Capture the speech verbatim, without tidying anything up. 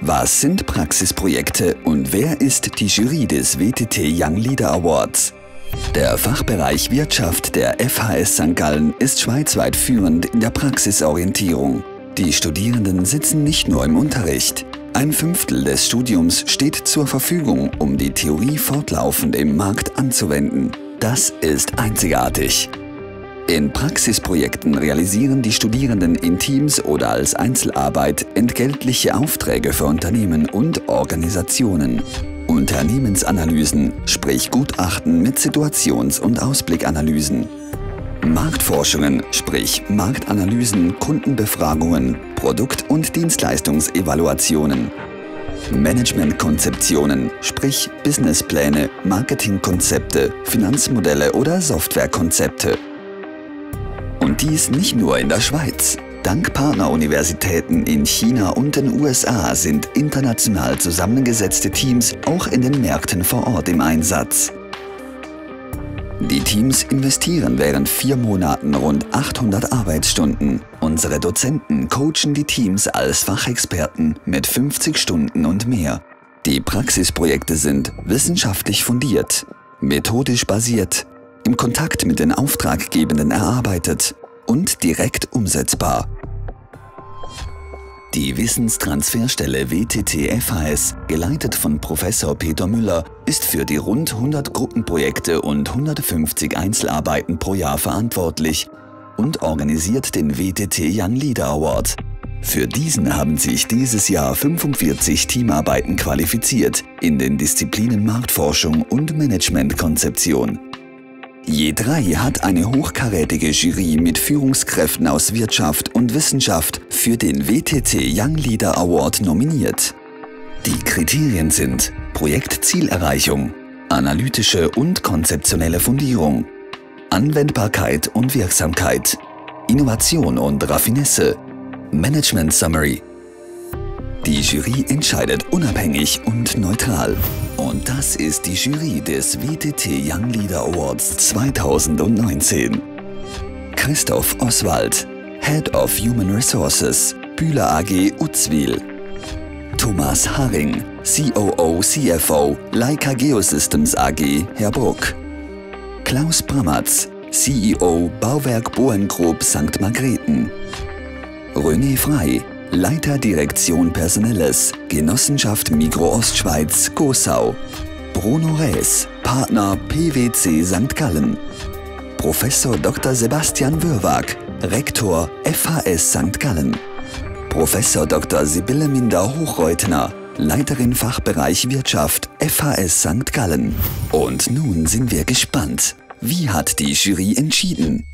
Was sind Praxisprojekte und wer ist die Jury des W T T Young Leader Awards? Der Fachbereich Wirtschaft der F H S Sankt Gallen ist schweizweit führend in der Praxisorientierung. Die Studierenden sitzen nicht nur im Unterricht. Ein Fünftel des Studiums steht zur Verfügung, um die Theorie fortlaufend im Markt anzuwenden. Das ist einzigartig. In Praxisprojekten realisieren die Studierenden in Teams oder als Einzelarbeit entgeltliche Aufträge für Unternehmen und Organisationen. Unternehmensanalysen, sprich Gutachten mit Situations- und Ausblickanalysen. Marktforschungen, sprich Marktanalysen, Kundenbefragungen, Produkt- und Dienstleistungsevaluationen. Managementkonzeptionen, sprich Businesspläne, Marketingkonzepte, Finanzmodelle oder Softwarekonzepte. Und dies nicht nur in der Schweiz. Dank Partneruniversitäten in China und den U S A sind international zusammengesetzte Teams auch in den Märkten vor Ort im Einsatz. Die Teams investieren während vier Monaten rund achthundert Arbeitsstunden. Unsere Dozenten coachen die Teams als Fachexperten mit fünfzig Stunden und mehr. Die Praxisprojekte sind wissenschaftlich fundiert, methodisch basiert, im Kontakt mit den Auftraggebenden erarbeitet und direkt umsetzbar. Die Wissenstransferstelle W T T F H S, geleitet von Professor Peter Müller, ist für die rund hundert Gruppenprojekte und hundertfünfzig Einzelarbeiten pro Jahr verantwortlich und organisiert den W T T Young Leader Award. Für diesen haben sich dieses Jahr fünfundvierzig Teamarbeiten qualifiziert in den Disziplinen Marktforschung und Managementkonzeption. Je drei hat eine hochkarätige Jury mit Führungskräften aus Wirtschaft und Wissenschaft für den W T T Young Leader Award nominiert. Die Kriterien sind Projektzielerreichung, analytische und konzeptionelle Fundierung, Anwendbarkeit und Wirksamkeit, Innovation und Raffinesse, Management Summary. Die Jury entscheidet unabhängig und neutral. Und das ist die Jury des W T T Young Leader Awards zweitausendneunzehn. Christoph Oswald, Head of Human Resources, Bühler A G Uzwil. Thomas Haring, C O O C F O, Leica Geosystems A G Herburg. Klaus Brammatz, C E O Bauwerk Bohengrupp Sankt Margrethen. René Frey, Leiter Direktion Personelles, Genossenschaft Migros Ostschweiz, Gossau. Bruno Rees, Partner P W C Sankt Gallen. Professor Doktor Sebastian Würwag, Rektor F H S Sankt Gallen. Professor Doktor Sibylle Minder-Hochreutner, Leiterin Fachbereich Wirtschaft, F H S Sankt Gallen. Und nun sind wir gespannt. Wie hat die Jury entschieden?